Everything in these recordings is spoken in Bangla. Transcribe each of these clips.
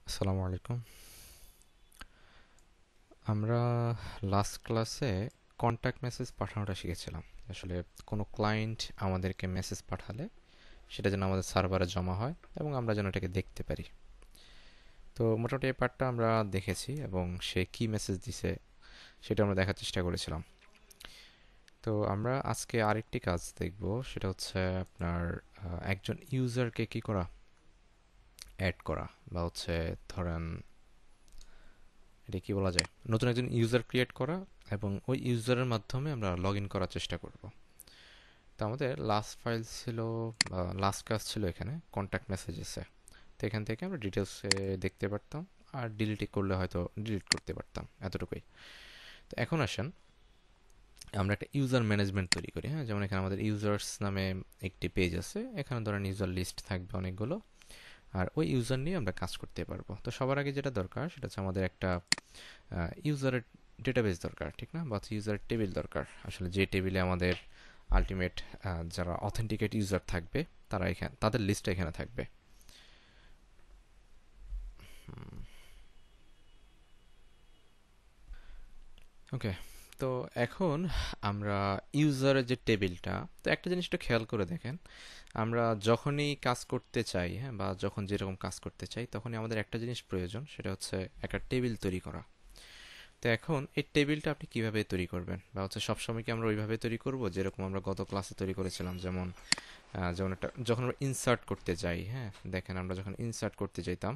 আসসালামু আলাইকুম। আমরা লাস্ট ক্লাসে কন্ট্যাক্ট মেসেজ পাঠানোটা শিখেছিলাম। আসলে কোনো ক্লায়েন্ট আমাদেরকে মেসেজ পাঠালে সেটা যেন আমাদের সার্ভারে জমা হয় এবং আমরা যেন এটাকে দেখতে পারি। তো মোটামুটি এই পার্টটা আমরা দেখেছি এবং সে কি মেসেজ দিছে সেটা আমরা দেখার চেষ্টা করেছিলাম। তো আমরা আজকে আরেকটি কাজ দেখব, সেটা হচ্ছে আপনার একজন ইউজারকে কি করা, অ্যাড করা, বা হচ্ছে ধরেন এটা কি বলা যায়, নতুন একজন ইউজার ক্রিয়েট করা এবং ওই ইউজারের মাধ্যমে আমরা লগ ইন করার চেষ্টা করব। তো আমাদের লাস্ট ফাইল ছিল, লাস্ট কাজ ছিল এখানে কন্ট্যাক্ট মেসেজেসে। তো এখান থেকে আমরা ডিটেলসে দেখতে পারতাম, আর ডিলিট করলে হয়তো ডিলিট করতে পারতাম, এতটুকুই। তো এখন আসেন আমরা একটা ইউজার ম্যানেজমেন্ট তৈরি করি। হ্যাঁ, যেমন এখানে আমাদের ইউজার্স নামে একটি পেজ আছে, এখানে ধরেন ইউজার লিস্ট থাকবে অনেকগুলো, আর ওই ইউজার নিয়ে আমরা কাজ করতে পারবো। তো সবার আগে যেটা দরকার সেটা হচ্ছে আমাদের একটা ইউজারের ডেটাবেস দরকার, ঠিক না? বা ইউজার টেবিল দরকার, আসলে যে টেবিলে আমাদের আলটিমেট যারা অথেন্টিকেট ইউজার থাকবে তারা এখানে, তাদের লিস্টটা এখানে থাকবে। ওকে, তো এখন আমরা ইউজারের যে টেবিলটা, তো একটা জিনিস একটু খেয়াল করে দেখেন, আমরা যখনই কাজ করতে চাই, হ্যাঁ, বা যখন যেরকম কাজ করতে চাই তখনই আমাদের একটা জিনিস প্রয়োজন, সেটা হচ্ছে একটা টেবিল তৈরি করা। তো এখন এই টেবিলটা আপনি কিভাবে তৈরি করবেন, বা হচ্ছে সবসময় কি আমরা ওইভাবে তৈরি করব যেরকম আমরা গত ক্লাসে তৈরি করেছিলাম? যেমন একটা যখন আমরা ইনসার্ট করতে যাই, হ্যাঁ, দেখেন আমরা যখন ইনসার্ট করতে যাইতাম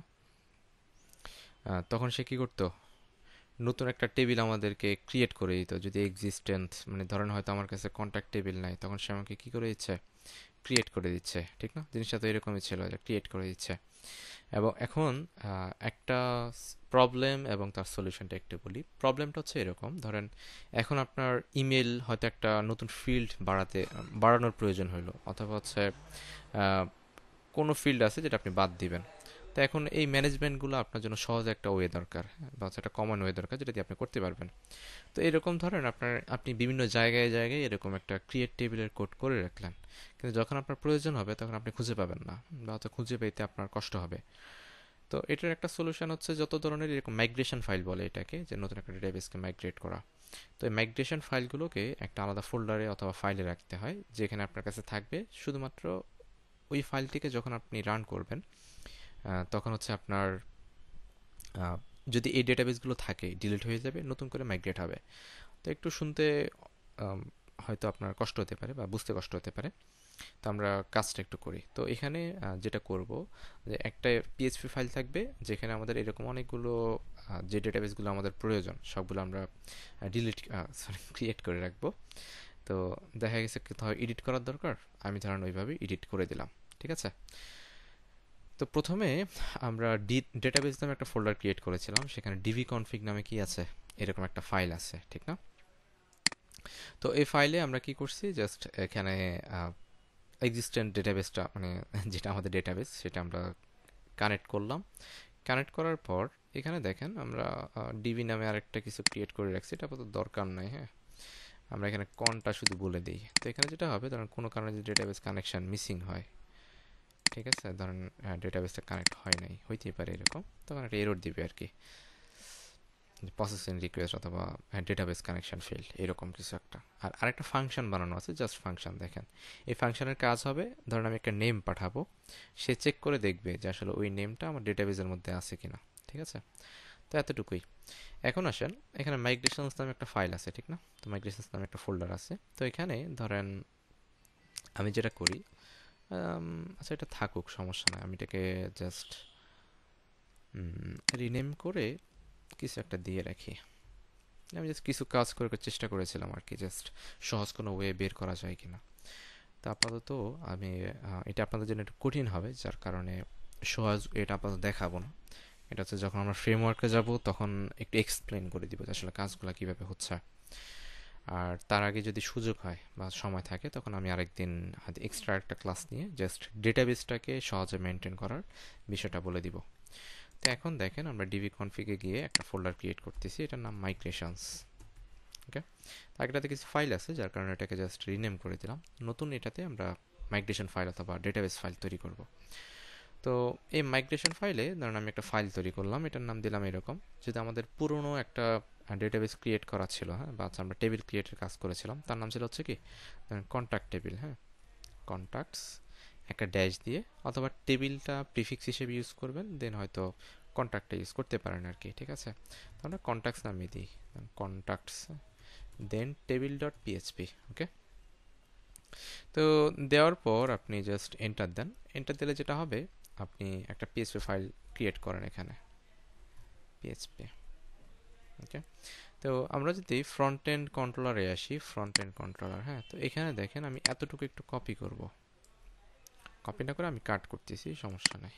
তখন সে কি করতো, নতুন একটা টেবিল আমাদেরকে ক্রিয়েট করে দিত। যদি এক্সিস্টেন্ট, মানে ধরেন হয়তো আমার কাছে কন্ট্যাক্ট টেবিল নাই, তখন সে আমাকে কি করে দিচ্ছে, ক্রিয়েট করে দিচ্ছে, ঠিক না? জিনিসটা তো এরকমই ছিল, যে ক্রিয়েট করে দিচ্ছে। এবং এখন একটা প্রবলেম এবং তার সলিউশনটা একটু বলি। প্রবলেমটা হচ্ছে এরকম, ধরেন এখন আপনার ইমেল হয়তো একটা নতুন ফিল্ড বাড়ানোর প্রয়োজন হলো, অথবা হচ্ছে আহ, কোনো ফিল্ড আছে যেটা আপনি বাদ দিবেন। তো এখন এই ম্যানেজমেন্টগুলো আপনার জন্য সহজ একটা ওয়ে দরকার, হ্যাঁ, বা হচ্ছে একটা কমন ওয়ে দরকার যেটা দিয়ে আপনি করতে পারবেন। তো এরকম ধরেন আপনি বিভিন্ন জায়গায় জায়গায় এরকম একটা ক্রিয়েট টেবিলের কোড করে রাখলেন, কিন্তু যখন আপনার প্রয়োজন হবে তখন আপনি খুঁজে পাবেন না, বা হয়তো খুঁজে পেতে আপনার কষ্ট হবে। তো এটার একটা সলিউশন হচ্ছে যত ধরনের এরকম মাইগ্রেশন ফাইল বলে এটাকে, যে নতুন একটা ডেটাবেসকে মাইগ্রেট করা। তো এই মাইগ্রেশন ফাইলগুলোকে একটা আলাদা ফোল্ডারে অথবা ফাইলে রাখতে হয়, যেখানে আপনার কাছে থাকবে শুধুমাত্র ওই ফাইলটিকে যখন আপনি রান করবেন তখন হচ্ছে আপনার আহ, যদি এই ডেটাবেসগুলো থাকে ডিলিট হয়ে যাবে, নতুন করে মাইগ্রেট হবে। তো একটু শুনতে আম, হয়তো আপনার কষ্ট হতে পারে বা বুঝতে কষ্ট হতে পারে। তো আমরা কাজটা একটু করি। তো এখানে যেটা করব, যে একটা পিএইচপি ফাইল থাকবে যেখানে আমাদের এরকম অনেকগুলো যে ডেটাবেসগুলো আমাদের প্রয়োজন সবগুলো আমরা ডিলিট সরি ক্রিয়েট করে রাখবো। তো দেখা গেছে কোথাও এডিট করার দরকার, আমি ধরেন ওইভাবে এডিট করে দিলাম, ঠিক আছে? তো প্রথমে আমরা ডেটাবেস নামে একটা ফোল্ডার ক্রিয়েট করেছিলাম, সেখানে ডিভি কনফিগ নামে কি আছে, এরকম একটা ফাইল আছে, ঠিক না? তো এই ফাইলে আমরা কি করছি, জাস্ট এখানে এক্সিস্টেন্ট ডেটাবেসটা, মানে যেটা আমাদের ডেটাবেস সেটা আমরা কানেক্ট করলাম। কানেক্ট করার পর এখানে দেখেন আমরা ডিবি নামে আরেকটা কিছু ক্রিয়েট করে রাখছি, এটা আপাতত দরকার নাই, হ্যাঁ। আমরা এখানে কনটা শুধু বলে দিই। তো এখানে যেটা হবে, ধরেন কোনো কারণে যদি ডেটাবেস কানেকশন মিসিং হয়, ঠিক আছে, ধরেন ডেটাবেসটা কানেক্ট হয় নাই, হইতেই পারে এরকম, তখন একটা এরর দিবে আর কি, প্রসেসিং রিকোয়েস্ট অথবা ডেটাবেস কানেকশন ফেল, এরকম কিছু একটা। আর আরেকটা ফাংশন বানানো আছে, জাস্ট ফাংশন। দেখেন এই ফাংশনের কাজ হবে, ধরেন আমি একটা নেম পাঠাবো, সে চেক করে দেখবে যে আসলে ওই নেমটা আমার ডেটাবেসের মধ্যে আছে কিনা, ঠিক আছে? তো এতটুকুই। এখন আসেন, এখানে মাইগ্রেশনস নামে একটা ফাইল আছে, ঠিক না? তো মাইগ্রেশনস নামে একটা ফোল্ডার আছে। তো এখানে ধরেন আমি যেটা করি, আচ্ছা এটা থাকুক, সমস্যা নাই, আমি এটাকে জাস্ট রিনেম করে কিছু একটা দিয়ে রাখি। আমি জাস্ট কিছু কাজ করে চেষ্টা করেছিলাম আর কি, জাস্ট সহজ কোনো ওয়ে বের করা যায় কিনা। তো আপাতত আমি এটা আপনাদের জন্য একটু কঠিন হবে, যার কারণে সহজ এটা আপাতত দেখাবো না। এটা হচ্ছে যখন আমরা ফ্রেমওয়ার্কে যাব তখন একটু এক্সপ্লেন করে দিব যে আসলে কাজগুলো কীভাবে হচ্ছে। আর তার আগে যদি সুযোগ হয় বা সময় থাকে তখন আমি আরেকদিন হয়তো এক্সট্রা একটা ক্লাস নিয়ে জাস্ট ডেটাবেসটাকে সহজে মেনটেন করার বিষয়টা বলে দিব। তো এখন দেখেন আমরা ডিবি কনফিগে গিয়ে একটা ফোল্ডার ক্রিয়েট করতেছি, এটার নাম মাইগ্রেশনস। ওকে, আগেটাতে কিছু ফাইল আছে যার কারণে এটাকে জাস্ট রিনেম করে দিলাম। নতুন এটাতে আমরা মাইগ্রেশন ফাইল অথবা ডেটাবেস ফাইল তৈরি করব। তো এই মাইগ্রেশন ফাইলে ধরুন আমি একটা ফাইল তৈরি করলাম, এটার নাম দিলাম এরকম। যদি আমাদের পুরনো একটা ডেটাবেস ক্রিয়েট করা ছিল, হ্যাঁ, বা আমরা টেবিল ক্রিয়েটের কাজ করেছিলাম, তার নাম ছিল হচ্ছে কি কন্ট্যাক্ট টেবিল, হ্যাঁ, কন্ট্যাক্টস একটা ড্যাশ দিয়ে, অথবা টেবিলটা প্রিফিক্স হিসেবে ইউজ করবেন, দেন হয়তো কন্ট্যাক্টটা ইউজ করতে পারেন আর কি, ঠিক আছে। তো আমরা কন্ট্যাক্টস নামিয়ে দিই, contacts then table dot PHP, okay. তো দেওয়ার পর আপনি জাস্ট এন্টার দেন। এন্টার দিলে যেটা হবে, আপনি একটা পিএইচপি ফাইল ক্রিয়েট করেন এখানে, পিএইচপি, ওকে। তো আমরা যদি ফ্রন্ট এন্ড কন্ট্রোলারে আসি, ফ্রন্ট এন্ড কন্ট্রোলার, হ্যাঁ, তো এখানে দেখেন আমি এতটুকু একটু কপি করব, কপি না করে আমি কাট করতেছি, সমস্যা নাই।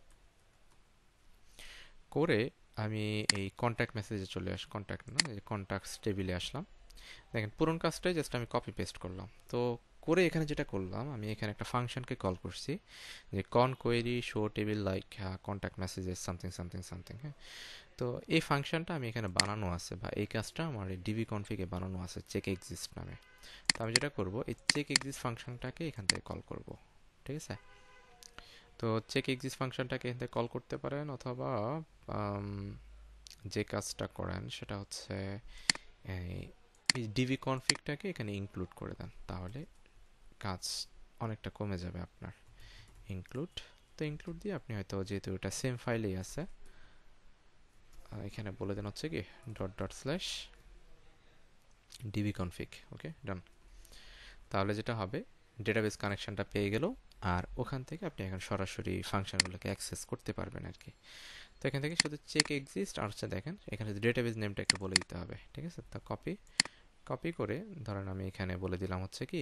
করে আমি এই কন্ট্যাক্ট মেসেজে চলে আসি, কন্ট্যাক্ট না, এই কন্ট্যাক্টস টেবিলে আসলাম। দেখেন পুরোনো কাজটাই জাস্ট আমি কপি পেস্ট করলাম। তো করে এখানে যেটা করলাম, আমি এখানে একটা ফাংশনকে কল করছি, যে কন query show table like contact messages something something something, হ্যাঁ। তো এই ফাংশনটা আমি এখানে বানানো আছে, বা এই কাজটা আমার এই ডিবি কনফিগে বানানো আছে চেক এক্সিস্ট নামে। তো আমি যেটা করব, এই চেক এক্সিস্ট ফাংশনটাকে এখান থেকে কল করব, ঠিক আছে। তো চেক এক্সিস্ট ফাংশনটাকে এখান থেকে কল করতে পারেন, অথবা আম, যে কাজটা করেন সেটা হচ্ছে এই ডিবি কনফিগটাকে এখানে ইনক্লুড করে দেন, তাহলে কাজ অনেকটা কমে যাবে আপনার। ইনক্লুড, তো ইনক্লুড দিয়ে আপনি হয়তো, যেহেতু এটা সেম ফাইলেই আছে, এখানে বলে দেন হচ্ছে কি dot dot slash DB config, okay, done. তাহলে যেটা হবে, ডেটাবেস কানেকশনটা পেয়ে গেল, আর ওখান থেকে আপনি এখন সরাসরি ফাংশনগুলোকে অ্যাক্সেস করতে পারবেন আর কি। তো এখান থেকে শুধু চেক এক্সিস্ট, আর হচ্ছে দেখেন এখানে ডেটাবেস নেমটা একটু বলে দিতে হবে, ঠিক আছে। তো কপি, কপি করে ধরেন আমি এখানে বলে দিলাম হচ্ছে কি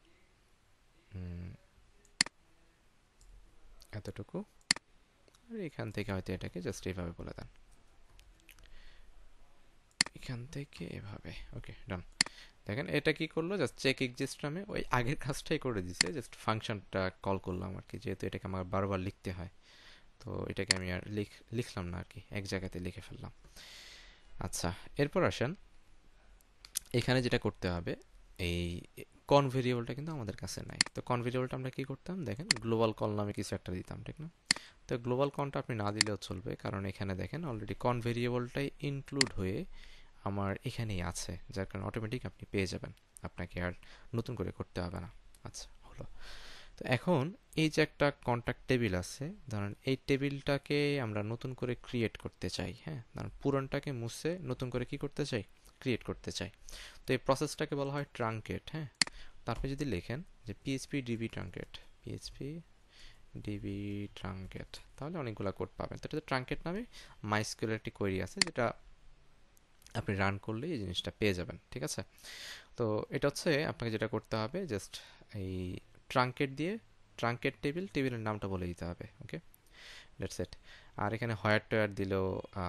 এতটুকু, আর এখান থেকে হয়তো এটাকে জাস্ট এইভাবে বলে দেন, এখান থেকে এভাবে, ওকে, ডান। দেখেন এটা কি করলো, জাস্ট চেক এক্সিস্ট নামে ওই আগের কাজটাই করে দিছে, জাস্ট ফাংশনটা কল করলাম আর কি, যেহেতু এটাকে আমার বারবার লিখতে হয়। তো এটাকে আমি আর লিখলাম না আর কি, এক জায়গাতে লিখে ফেললাম। আচ্ছা, এরপর আসেন, এখানে যেটা করতে হবে, এই কন ভেরিয়েবলটা কিন্তু আমাদের কাছে নাই। তো কন ভেরিয়েবলটা আমরা কি করতাম, দেখেন গ্লোবাল কল নামে কিছু একটা দিতাম, ঠিক না। তো গ্লোবাল কনটা আপনি না দিলেও চলবে, কারণ এখানে দেখেন অলরেডি কন ভেরিয়েবলটাই ইনক্লুড হয়ে আমার এখানেই আছে, যার কারণে অটোমেটিক আপনি পেয়ে যাবেন, আপনাকে আর নতুন করে করতে হবে না। আচ্ছা, হলো। তো এখন এই যে একটা কন্ট্যাক্ট টেবিল আছে, ধরেন এই টেবিলটাকে আমরা নতুন করে ক্রিয়েট করতে চাই, হ্যাঁ, ধরেন পুরনটাকে মুছে নতুন করে কি করতে চাই, ক্রিয়েট করতে চাই। তো এই প্রসেসটাকে বলা হয় ট্রাঙ্কেট, হ্যাঁ। তো আপনি যদি লেখেন যে PHP DB truncate, PHP DB truncate, তাহলে অনেকগুলো কোড পাবেন। তো এটাতে ট্রাঙ্কেট নামে মাইস্কুয়েলের একটি কোয়েরি আছে, যেটা আপনি রান করলে এই জিনিসটা পেয়ে যাবেন, ঠিক আছে। তো এটা হচ্ছে আপনাকে যেটা করতে হবে, জাস্ট এই ট্রাঙ্কেট দিয়ে ট্রাঙ্কেট টেবিল, টেবিলের নামটা বলে দিতে হবে, ওকে, দ্যাটস ইট। আর এখানে হয়ার টয়ার দিলেও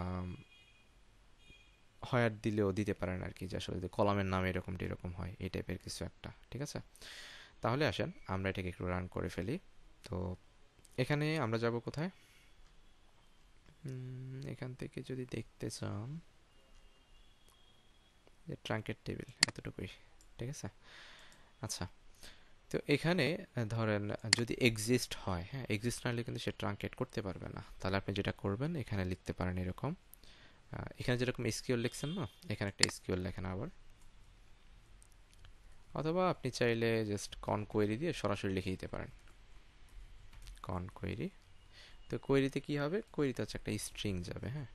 হয়ার দিলেও দিতে পারেন আর কি, যে আসলে যে কলামের নাম এরকমটা এরকম হয়, এই টাইপের কিছু একটা, ঠিক আছে। তাহলে আসেন আমরা এটাকে একটু রান করে ফেলি। তো এখানে আমরা যাব কোথায়, এখান থেকে যদি দেখতে চান, যে ট্রাঙ্কেট টেবিল এতটুকুই, ঠিক আছে। আচ্ছা, তো এখানে ধরেন যদি এক্সিস্ট হয়, হ্যাঁ, এক্সিস্ট না হলে কিন্তু সে ট্রাঙ্কেট করতে পারবে না। তাহলে আপনি যেটা করবেন, এখানে লিখতে পারেন এরকম, এখানে যেরকম এসকিউএল লিখছেন না, এখানে একটা এসকিউএল লেখেন আবার, অথবা আপনি চাইলে জাস্ট কন কোয়েরি দিয়ে সরাসরি লিখে দিতে পারেন, কন কোয়েরি। তো কোয়েরিতে কি হবে, কোয়েরিতে হচ্ছে একটা স্ট্রিং যাবে, হ্যাঁ,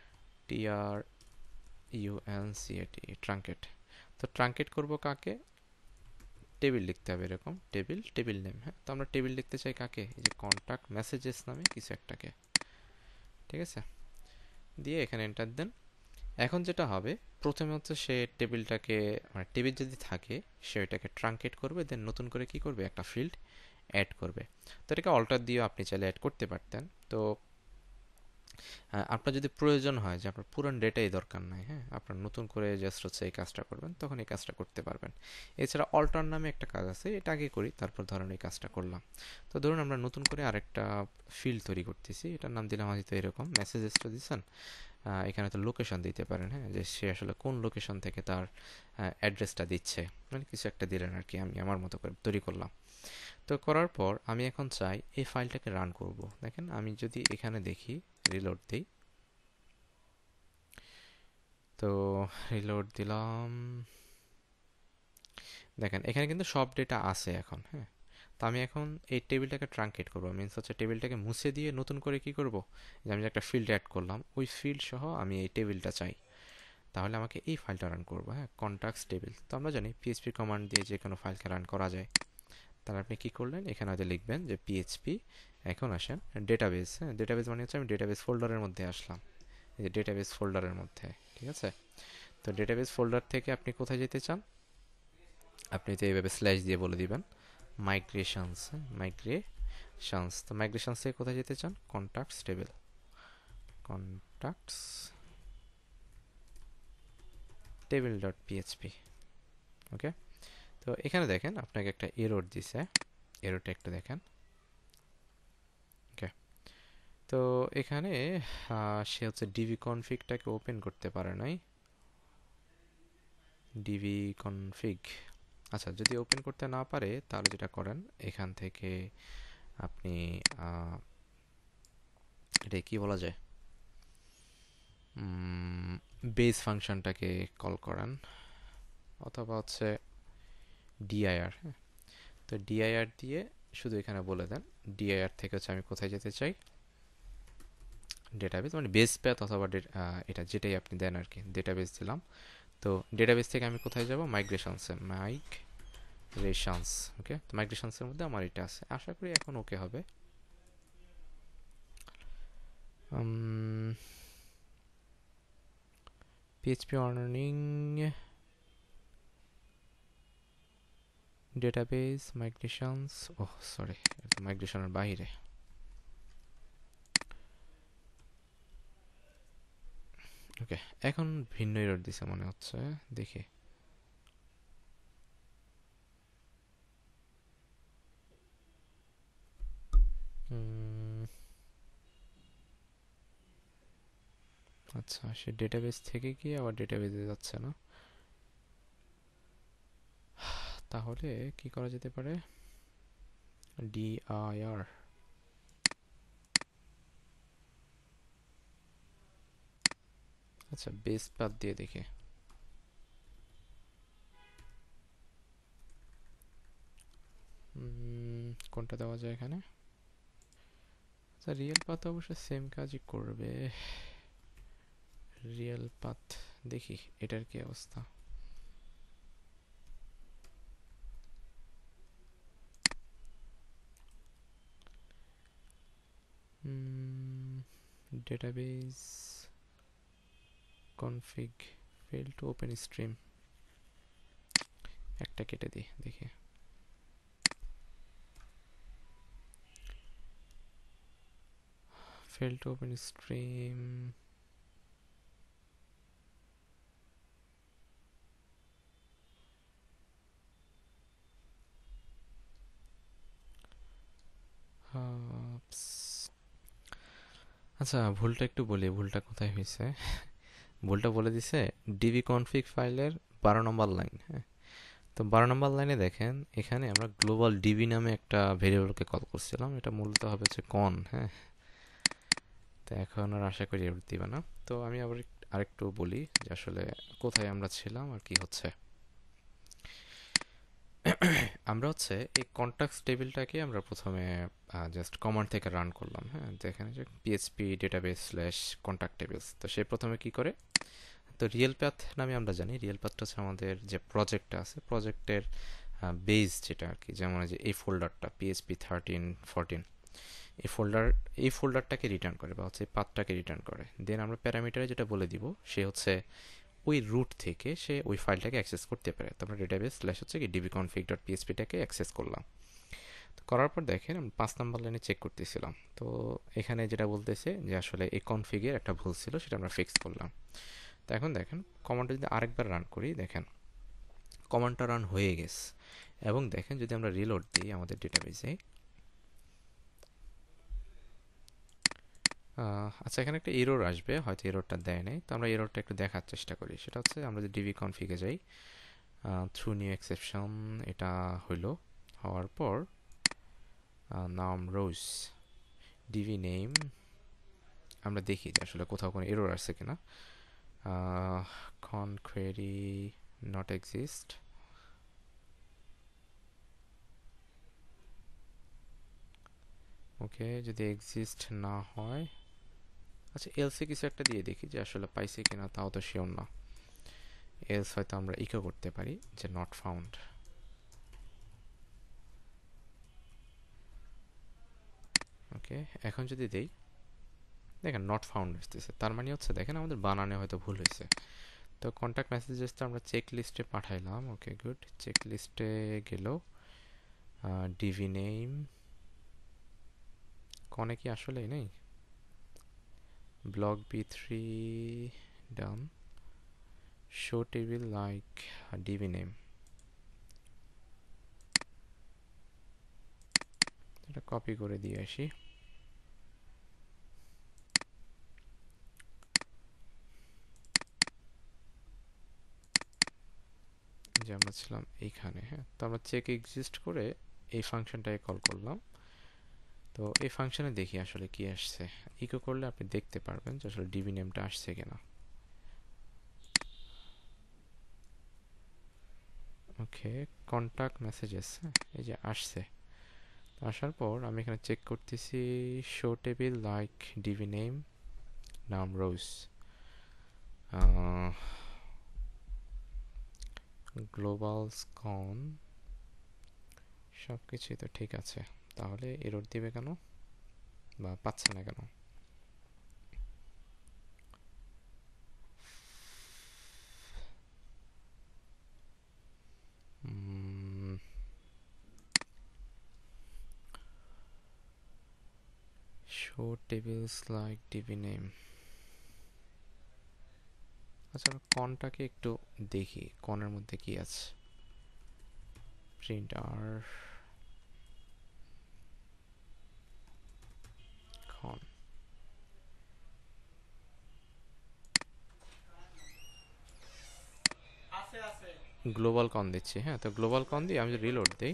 TRUNCAT, ট্রাঙ্কেট। তো ট্রাঙ্কেট করব কাকে, টেবিল লিখতে হবে এরকম, টেবিল, টেবিল নেম, হ্যাঁ। তো আমরা টেবিল লিখতে চাই কাকে, এই যে কন্ট্যাক্ট মেসেজেস নামে কিছু একটাকে, ঠিক আছে। দিয়ে এখানে এন্টার দেন। এখন যেটা হবে, প্রথমে হচ্ছে সে টেবিলটাকে, মানে টেবিল যদি থাকে সে এটাকে ট্রাঙ্কেট করবে, দেন নতুন করে কি করবে, একটা ফিল্ড অ্যাড করবে। তো এটাকে অল্টার দিয়েও আপনি চাইলে অ্যাড করতে পারতেন। তো আপনার যদি প্রয়োজন হয় যে আপনার পুরান ডেটাই দরকার নাই, হ্যাঁ, আপনার নতুন করে জাস্ট হচ্ছে এই কাজটা করবেন, তখন এই কাজটা করতে পারবেন। এছাড়া অল্টার নামে একটা কাজ আছে, এটা আগে করি, তারপর ধরুন এই কাজটা করলাম। তো ধরুন আমরা নতুন করে আরেকটা ফিল্ড তৈরি করতেছি, এটার নাম দিলাম হয়তো এরকম, মেসেজেসটা দিচ্ছেন, এখানে তো লোকেশন দিতে পারেন, হ্যাঁ, যে সে আসলে কোন লোকেশন থেকে তার অ্যাড্রেসটা দিচ্ছে, মানে কিছু একটা দিলেন আর কি, আমি আমার মতো করে তৈরি করলাম। তো করার পর আমি এখন চাই এই ফাইলটাকে রান করব। দেখেন আমি যদি এখানে দেখি, রিলোড দিই, তো রিলোড দিলাম, দেখেন এখানে কিন্তু সব ডেটা আছে এখন। হ্যাঁ, তো আমি এখন এই টেবিলটাকে ট্রাঙ্কেট করবো, মিনস হচ্ছে টেবিলটাকে মুছে দিয়ে নতুন করে কি করব, যে আমি যে একটা ফিল্ড অ্যাড করলাম ওই ফিল্ড সহ আমি এই টেবিলটা চাই। তাহলে আমাকে এই ফাইলটা রান করবো, হ্যাঁ, কন্টাক্টস টেবিল। তো আমরা জানি পিএইচপি কমান্ড দিয়ে যে কোনো ফাইলকে রান করা যায়। তাহলে আপনি কি করলেন, এখানে হয়তো লিখবেন যে পিএইচপি, এখন আসেন ডেটাবেস। হ্যাঁ, ডেটাবেস মানে হচ্ছে আমি ডেটাবেস ফোল্ডারের মধ্যে আসলাম, এই যে ডেটাবেস ফোল্ডারের মধ্যে, ঠিক আছে। তো ডেটাবেস ফোল্ডার থেকে আপনি কোথায় যেতে চান, আপনি তো এইভাবে স্ল্যাশ দিয়ে বলে দিবেন মাইগ্রেশনস, মাইগ্রেশনস। তো মাইগ্রেশনস থেকে কোথায় যেতে চান, contacts table, contacts table dot PHP. Okay, তো এখানে দেখেন আপনাকে একটা এরর দিছে, এররটা একটু দেখেন। ওকে, তো এখানে সে হচ্ছে ডিবি কনফিগটাকে ওপেন করতে পারে নাই, ডিবি কনফিগ। আচ্ছা, যদি ওপেন করতে না পারে তাহলে যেটা করেন, এখান থেকে আপনি এটা কি বলা যায়, বেস ফাংশনটাকে কল করেন, অথবা হচ্ছে ডিআইআর। তো ডিআইআর দিয়ে শুধু এখানে বলে দেন ডিআইআর থেকে হচ্ছে আমি কোথায় যেতে চাই, ডেটাবেস মানে বেস প্যাথ, অথবা এটা যেটাই আপনি দেন আর কি, ডেটাবেস দিলাম। তো ডেটাবেস থেকে আমি কোথায় যাব, মাইগ্রেশনসে, মাইগ্রেশনস। ওকে, তো মাইগ্রেশনসের মধ্যে আমার এটা আছে, আশা করি এখন ওকে হবে। PHP warning, database, migrations, oh sorry, এটা মাইগ্রেশনের বাইরে। ওকে, এখন ভিন্ন এরর দিছে মনে হচ্ছে, দেখি। আচ্ছা, সে ডেটাবেস থেকে গিয়ে আবার ডেটাবেসে যাচ্ছে না, তাহলে কি করা যেতে পারে, ডিআইআর। আচ্ছা, বেস পাথ দিয়ে দেখি। কোনটা দেওয়া যায় এখানে, আচ্ছা রিয়েল পাথ অবশ্য সেম কাজই করবে, রিয়েল পাথ দেখি এটার কি অবস্থা। Database config, fail to open stream, একটা কেটে দিই দেখি। ফেল টু ওপেন স্ট্রিম, আচ্ছা ভুলটা একটু বলি, ভুলটা কোথায় হয়েছে। ভুলটা বলে দিছে ডিবি কনফিগ ফাইলের 12 নম্বর লাইন। হ্যাঁ, তো 12 নম্বর লাইনে দেখেন এখানে আমরা গ্লোবাল ডিবি নামে একটা ভেরিয়েবলকে কল করছিলাম, এটা মূলত হবে হচ্ছে কন। হ্যাঁ, তো এখন আর আশা করি এর দিবে না। তো আমি আবার আরেকটু বলি যে আসলে কোথায় আমরা ছিলাম আর কি হচ্ছে। আমরা হচ্ছে এই কন্টাক্টস টেবিলটাকে আমরা প্রথমে জাস্ট কমান্ড থেকে রান করলাম। হ্যাঁ, যেখানে যে PHP database slash contact tables, তো সে প্রথমে কি করে, তো রিয়েল প্যাথ নামে আমরা জানি, রিয়েল প্যাথটা হচ্ছে আমাদের যে প্রজেক্টটা আছে, প্রজেক্টের বেস যেটা আর কি, যেমন যে এই ফোল্ডারটা পিএইচপি 13 14, এই ফোল্ডারটাকে রিটার্ন করে, বা হচ্ছে পাথটাকে রিটার্ন করে। দেন আমরা প্যারামিটারে যেটা বলে দিব, সে হচ্ছে ওই রুট থেকে সে ওই ফাইলটাকে অ্যাক্সেস করতে পারে। তো আমরা ডেটাবেস স্ল্যাশ হচ্ছে কি ডিবি কনফিগ ডট পিএইচপিটাকে অ্যাক্সেস করলাম। তো করার পর দেখেন আমি 5 নম্বর লাইনে চেক করতেছিলাম, তো এখানে যেটা বলতেছে যে আসলে এই কনফিগের একটা ভুল ছিল, সেটা আমরা ফিক্স করলাম। তো এখন দেখেন কমান্ডটা যদি আরেকবার রান করি, দেখেন কমান্ডটা রান হয়ে গেছে। এবং দেখেন যদি আমরা রিলোড দিই আমাদের ডেটাবেসে, আচ্ছা এখানে একটা এরর আসবে, হয়তো এররটা দেয় নাই, তো আমরা এররটা একটু দেখার চেষ্টা করি। সেটা হচ্ছে আমরা যদি ডিবি কনফিগে যাই, থ্রু নিউ এক্সেপশন, এটা হইলো হওয়ার পর নাম রোজ ডিভি নেম আমরা দেখি যে আসলে কোথাও কোনো এরর আছে কিনা con query not exist ওকে যদি এক্সিস্ট না হয় আচ্ছা এলসে কিছু একটা দিয়ে দেখি যে আসলে পাইছে কিনা তাও তো শিওর না এলস হয়তো আমরা ইকো করতে পারি যে নট ফাউন্ড ওকে এখন যদি দেই দেখেন নট ফাউন্ড আসতেছে তার মানে হচ্ছে দেখেন আমাদের বানানে হয়তো ভুল হয়েছে তো কন্ট্যাক্ট মেসেজেসটা আমরা চেক লিস্টে পাঠাইলাম ওকে গুড চেক লিস্টে গেল ডিভি নেম কনে কি আসলেই নেই block b3 done show table like db name এটা কপি করে দিয়ে আসি যে আমরা ছিলাম এইখানে হ্যাঁ তো আমরা চেক এক্সিস্ট করে এই ফাংশনটাকে কল করলাম তো এই ফাংশনে দেখি আসলে কি আসছে ইকো করলে আপনি দেখতে পারবেন যে আসলে ডিবি নেমটা আসছে কিনা ওকে কন্টাক্ট মেসেজেস এই যে আসছে আসার পর আমি এখানে চেক করতেছি show table like DB name নাম রোজ গ্লোবাল স্কন সব কিছুই তো ঠিক আছে তাহলে এরর দিবে কেন বা পাচ্ছে না কেন show tables like DB name আচ্ছা কনটাকে একটু দেখি কনের মধ্যে কি আছে প্রিন্ট আর con গ্লোবাল কন দিচ্ছি হ্যাঁ তো গ্লোবাল কন দিয়ে আমি যদি রিলোড দিই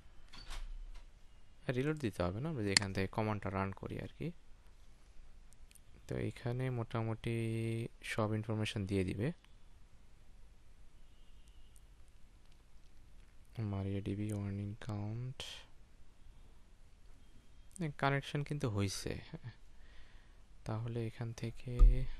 রিলোড দিতে হবে না আমরা যে এখান থেকে কমান্ডটা রান করি আর কি তো এখানে মোটামুটি সব ইনফরমেশন দিয়ে দিবে MariaDB ওয়ার্নিং কাউন্ট কানেকশন কিন্তু হয়েছে তাহলে এখান থেকে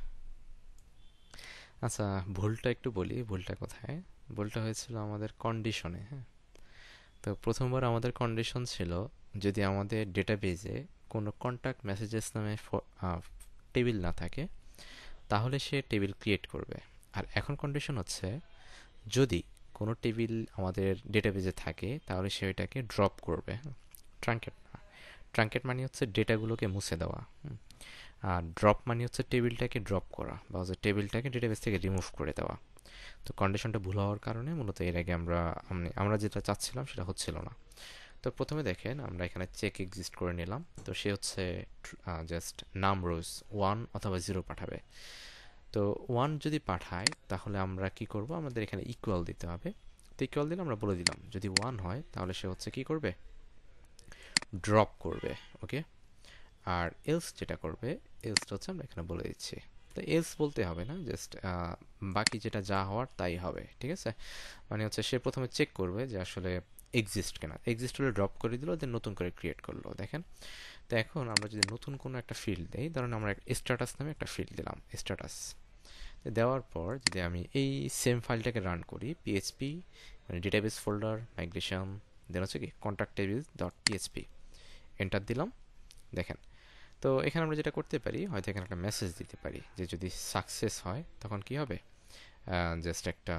আচ্ছা ভুলটা একটু বলি ভুলটা কোথায় ভুলটা হয়েছিল আমাদের কন্ডিশনে হ্যাঁ তো প্রথমবার আমাদের কন্ডিশন ছিল যদি আমাদের ডেটাবেজে কোনো কন্ট্যাক্ট মেসেজেস নামে টেবিল না থাকে তাহলে সে টেবিল ক্রিয়েট করবে আর এখন কন্ডিশন হচ্ছে যদি কোনো টেবিল আমাদের ডেটাবেজে থাকে তাহলে সে ওইটাকে ড্রপ করবে ট্রাঙ্কেট না ট্রাঙ্কেট মানে হচ্ছে ডেটাগুলোকে মুছে দেওয়া আর ড্রপ মানে হচ্ছে টেবিলটাকে ড্রপ করা বা হচ্ছে টেবিলটাকে ডেটাবেস থেকে রিমুভ করে দেওয়া তো কন্ডিশনটা ভুল হওয়ার কারণে মূলত এর আগে আমরা যেটা চাচ্ছিলাম সেটা হচ্ছিল না তো প্রথমে দেখেন আমরা এখানে চেক এক্সিস্ট করে নিলাম তো সে হচ্ছে জাস্ট নাম রোজ 1 অথবা 0 পাঠাবে তো 1 যদি পাঠায় তাহলে আমরা কি করব আমাদের এখানে ইকুয়াল দিতে হবে তো ইকুয়াল দিলে আমরা বলে দিলাম যদি 1 হয় তাহলে সে হচ্ছে কি করবে ড্রপ করবে ওকে আর এলস যেটা করবে এলসটা হচ্ছে আমরা এখানে বলে দিচ্ছি তো এলস বলতে হবে না জাস্ট বাকি যেটা যা হওয়ার তাই হবে ঠিক আছে মানে হচ্ছে সে প্রথমে চেক করবে যে আসলে এক্সিস্ট কিনা এক্সিস্ট হলে ড্রপ করে দিল দেন নতুন করে ক্রিয়েট করলো দেখেন তো এখন আমরা যদি নতুন কোনো একটা ফিল্ড দেই ধরুন আমরা স্ট্যাটাস নামে একটা ফিল্ড দিলাম স্ট্যাটাস দেওয়ার পর যদি আমি এই সেম ফাইলটাকে রান করি পিএইচপি মানে ডেটাবেস ফোল্ডার মাইগ্রেশন দেন হচ্ছে কি contact table dot PHP enter দিলাম দেখেন তো এখানে আমরা যেটা করতে পারি হয়তো এখানে একটা মেসেজ দিতে পারি যে যদি সাকসেস হয় তখন কি হবে জাস্ট একটা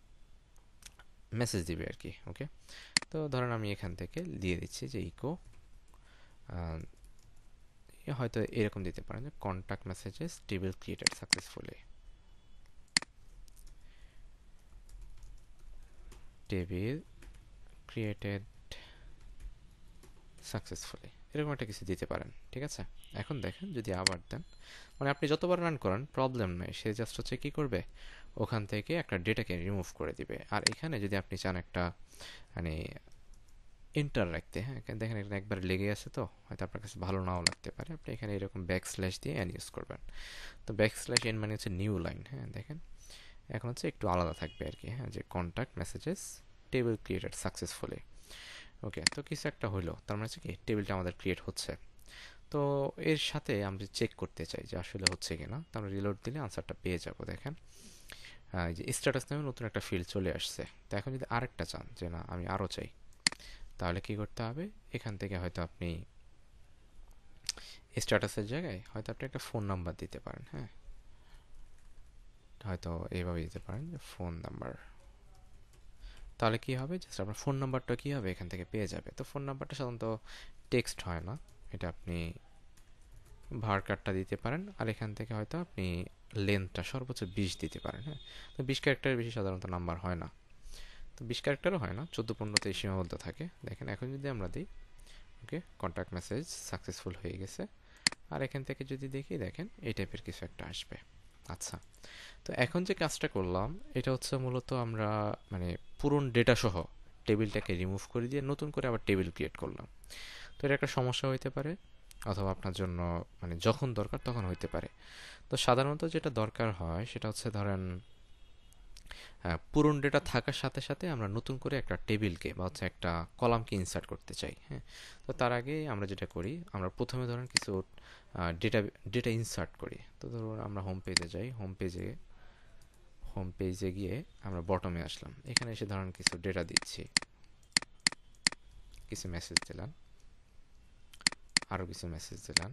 মেসেজ দিবে আর কি ওকে তো ধরেন আমি এখান থেকে দিয়ে দিচ্ছি যে ইকো হয়তো এরকম দিতে পারেন যে contact messages table created successfully table created successfully এরকম একটা কিছু দিতে পারেন ঠিক আছে এখন দেখেন যদি আবার দেন মানে আপনি যতবার রান করেন প্রবলেম নেই সে জাস্ট হচ্ছে কি করবে ওখান থেকে একটা ডেটাকে রিমুভ করে দিবে আর এখানে যদি আপনি চান একটা মানে এন্টার রাখতে। হ্যাঁ, দেখেন এখানে একবার লেগে আছে, তো হয়তো আপনার কাছে ভালো নাও লাগতে পারে। আপনি এখানে এরকম ব্যাকস্ল্যাশ দিয়ে এন ইউজ করবেন। তো ব্যাকস্ল্যাশ এন মানে হচ্ছে নিউ লাইন। হ্যাঁ, দেখেন এখন হচ্ছে একটু আলাদা থাকবে আর কি। হ্যাঁ, যে contact messages table created successfully. Okay, তো কিছু একটা হইলো, তার মানে হচ্ছে কি টেবিলটা আমাদের ক্রিয়েট হচ্ছে। তো এর সাথে আমরা চেক করতে চাই যে আসলে হচ্ছে কিনা, তো আমরা রিলোড দিলে আনসারটা পেয়ে যাবো। দেখেন এই যে স্ট্যাটাস নামে নতুন একটা ফিল্ড চলে আসছে। তো এখন যদি আরেকটা চান যে না আমি আরও চাই, তাহলে কি করতে হবে, এখান থেকে হয়তো আপনি স্ট্যাটাসের জায়গায় হয়তো আপনি একটা ফোন নাম্বার দিতে পারেন। হ্যাঁ, হয়তো এইভাবে দিতে পারেন যে ফোন নাম্বার। তাহলে কি হবে, জাস্ট আপনার ফোন নাম্বারটা কি হবে এখান থেকে পেয়ে যাবে। তো ফোন নাম্বারটা সাধারণত টেক্সট হয় না, এটা আপনি ভার কার্ডটা দিতে পারেন। আর এখান থেকে হয়তো আপনি লেন্থটা সর্বোচ্চ 20 দিতে পারেন। হ্যাঁ, তো 20 ক্যারেক্টারের বেশি সাধারণত নাম্বার হয় না। তো 20 ক্যারেক্টারও হয় না, 14-15তেই সীমাবদ্ধ থাকে। দেখেন এখন যদি আমরা দিই, ওকে কন্ট্যাক্ট মেসেজ সাকসেসফুল হয়ে গেছে। আর এখান থেকে যদি দেখি, দেখেন এই টাইপের কিছু একটা আসবে। আচ্ছা, তো এখন যে কাজটা করলাম এটা হচ্ছে মূলত আমরা মানে পুরনো ডেটা সহ টেবিলটাকে রিমুভ করে দিয়ে নতুন করে আবার টেবিল ক্রিয়েট করলাম। তো এটা একটা সমস্যা হইতে পারে, অথবা আপনার জন্য মানে যখন দরকার তখন হইতে পারে। তো সাধারণত যেটা দরকার হয় সেটা হচ্ছে ধরেন পুরনো ডেটা থাকার সাথে সাথে আমরা নতুন করে একটা টেবিলকে বা হচ্ছে একটা কলামকে ইনসার্ট করতে চাই। হ্যাঁ, তো তার আগে আমরা যেটা করি, আমরা প্রথমে ধরেন কিছু ডেটা ডেটা ইনসার্ট করি। তো ধরুন আমরা হোম পেজে যাই, হোম পেজে গিয়ে আমরা বটমে আসলাম, এখানে এসে ধরেন কিছু ডেটা দিচ্ছি, কিছু মেসেজ দিলাম, আরও কিছু মেসেজ দিলাম।